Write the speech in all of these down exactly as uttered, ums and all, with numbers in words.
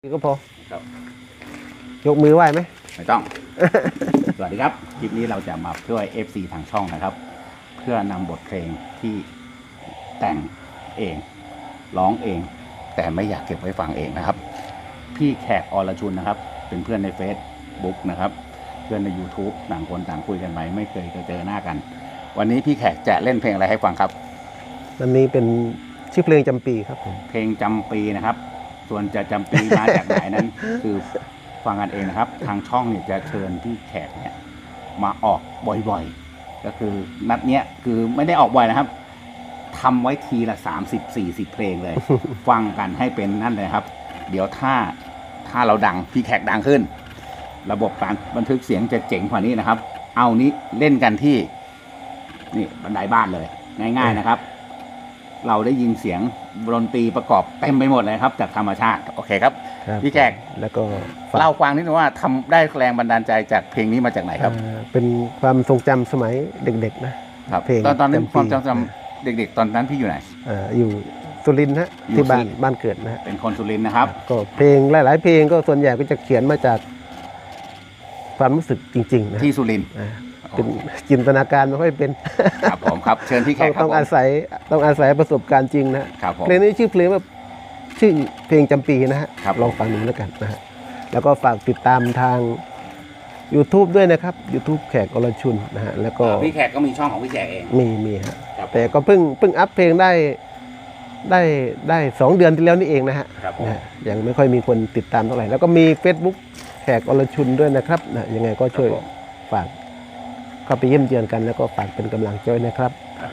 ก็พอ ยกมือไหวไหมไม่ต้อง สวัสดีครับคลิปนี้เราจะมาช่วย เอฟ ซี ทางช่องนะครับ เพื่อนำบทเพลงที่แต่งเองร้องเอง แต่ไม่อยากเก็บไว้ฟังเองนะครับ พี่แขกอรชุนนะครับ เป็นเพื่อนใน Facebook นะครับ เพื่อนใน YouTube ต่างคนต่างคุยกันไปไม่เคยเจอหน้ากัน วันนี้พี่แขกจะเล่นเพลงอะไรให้ฟังครับวันนี้เป็นชื่อเพลงจำปีครับผมเพลงจำปีนะครับส่วนจะจำปีมาจากไหนนั้น คือฟังกันเองนะครับทางช่องเนี่ยจะเชิญพี่แขกเนี่ยมาออกบ่อยๆก็คือนัดเนี้ยคือไม่ได้ออกบ่อยนะครับทำไว้ทีละสามสิบสี่สิบเพลงเลย ฟังกันให้เป็นนั่นเลยครับเดี๋ยวถ้าถ้าเราดังพี่แขกดังขึ้นระบบการบันทึกเสียงจะเจ๋งกว่านี้นะครับเอานี้เล่นกันที่นี่บันไดบ้านเลยง่ายๆนะครับเราได้ยินเสียงดนตรีประกอบเต็มไปหมดเลยครับจากธรรมชาติโอเคครับพี่แขกแล้วก็เล่าฟังนิดนึงว่าทำได้แรงบันดาลใจจากเพลงนี้มาจากไหนครับเป็นความทรงจำสมัยเด็กๆนะครับเพลงตอนตอนนั้นความจำเด็กๆตอนนั้นพี่อยู่ไหนอยู่สุรินทร์ฮะที่บ้านบ้านเกิดนะเป็นคนสุรินทร์นะครับก็เพลงหลายๆเพลงก็ส่วนใหญ่ก็จะเขียนมาจากความรู้สึกจริงๆนะที่สุรินทร์เป็นจินตนาการไม่ค่อยเป็นครับผมครับเชิญพี่แขกต้องอาศัยต้องอาศัยประสบการณ์จริงนะครับเพลงนี้ชื่อเพลงว่าชื่อเพลงจำปีนะฮะลองฟังดูแล้วกันนะฮะแล้วก็ฝากติดตามทาง YouTube ด้วยนะครับ YouTube แขกอรชุนนะฮะแล้วก็พี่แขกก็มีช่องของพี่แขกเองมีมีฮะแต่ก็เพิ่งเพิ่งอัพเพลงได้ได้ได้สองเดือนที่แล้วนี่เองนะฮะยังไม่ค่อยมีคนติดตามเท่าไหร่แล้วก็มี Facebook แขกอรชุนด้วยนะครับนะยังไงก็ช่วยฝากเข้าไปเยี่ยมเยียนกันแล้วก็ฝากเป็นกำลังใจนะครับ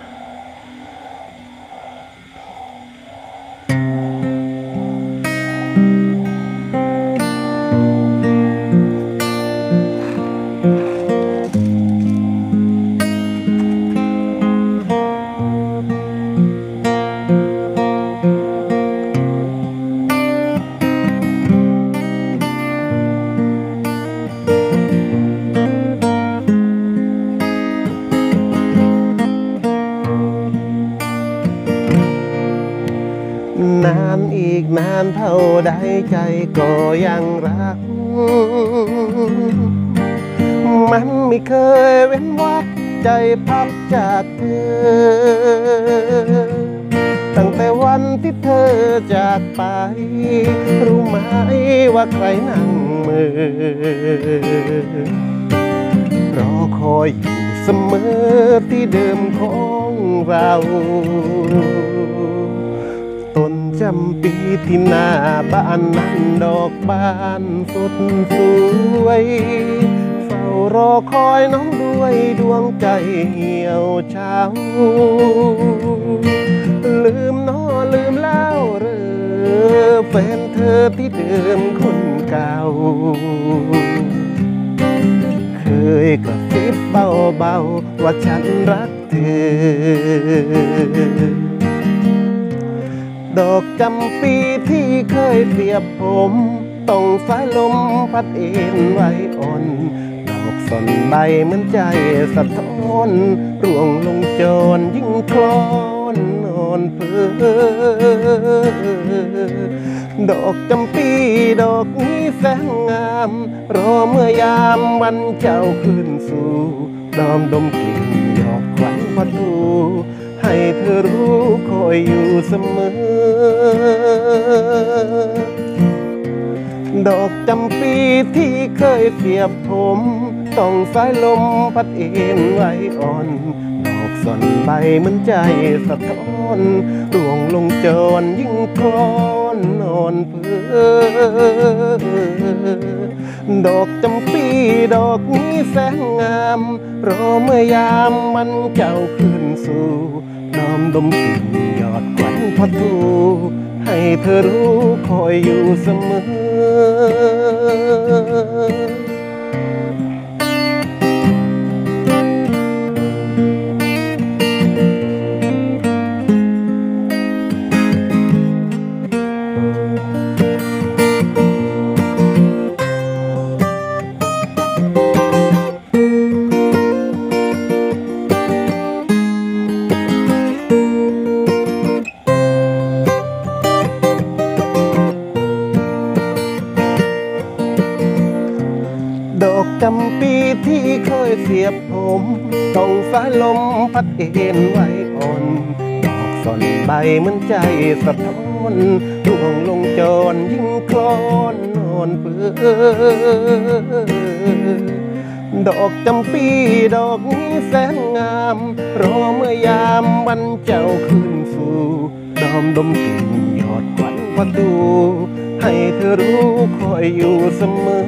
นานอีกนานเท่าใดใจก็ยังรักมันไม่เคยเว้นวักใจพักจากเธอตั้งแต่วันที่เธอจากไปรู้ไหมว่าใครนั่งมือรอคอยอยู่เสมอที่เดิมของเราต้นจำปีที่หน้าบ้านนั้นดอกบานสดสวยเฝ้ารอคอยน้องด้วยดวงใจเหี่ยวเฉาลืมน้อลืมแล้วหรือแฟนเธอที่เดิมคนเก่าเคยกระซิบเบาๆว่าฉันรักเธอดอกจำปีที่เคยเสียบผมต้องสายลมพัดเอ็นไว้อ่อนดอกสนใบเหมือนใจสะท้อนร่วงลงจรยิ่งคลอนนอนเพ้อดอกจำปีดอกนี้แสนงามรอเมื่อยามวันเจ้าขึ้นสู่ดอมดมกลิ่นหยอกขวัญพัดดูให้เธอรู้คอยอยู่เสมอดอกจำปีที่เคยเสียบผมต้องสายลมพัดเอ็นไว้อ่อนดอกสนใบเหมือนใจสะท้อนร่วงลงจรยิ่งคลอนนอนเพ้อดอกจำปีดอกนี้แสนงามรอเมื่อยามมันเจ้าขึ้นสู่ดอมดมกลิ่นหยอดขวัญพัดดูให้เธอรู้คอยอยู่เสมอจำปีที่เคยเสียบผมต้องสายลมพัดเอ็นไว้อ่อนดอกสนใบเหมือนใจสะท้อนร่วงลงจรยิ่งคลอนนอนเปื้อดอกจำปีดอกนี้แสนงามรอเมื่อยามวันเจ้าขึ้นสู่ดอมดมกลิ่นหยอดควันประตูให้เธอรู้คอยอยู่เสมอ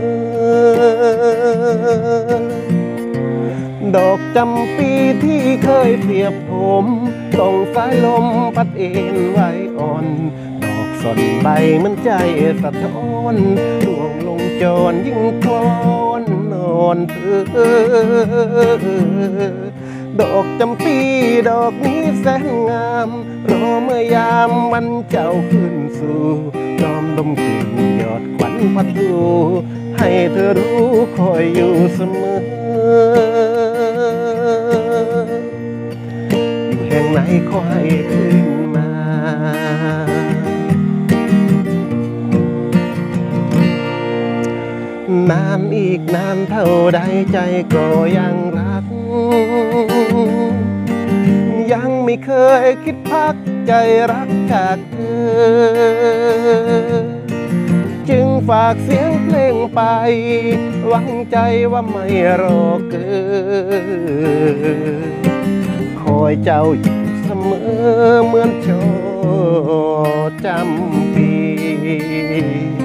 ดอกจำปีที่เคยเสียบผมต้องสายลมพัดเอ็นไว้อ่อนดอกสนใบเหมือนใจสะท้อนร่วงลงจรยิ่งคลอนนอนเพ้อดอกจำปีดอกนี้แสนงามรอเมื่อยามวันเจ้าขึ้นสู่ดอมดมกลิ่นหยอดควันพัดดูให้เธอรู้คอยอยู่เสมออยู่แห่งไหนขอให้ขึ้นมานานอีกนานเท่าใดใจก็ยังรักยังไม่เคยคิดพักใจรักจากเธอจึงฝากเสียงเพลงไปหวังใจว่าไม่รอเกินคอยเจ้าอยู่เสมอเหมือนโชจำปี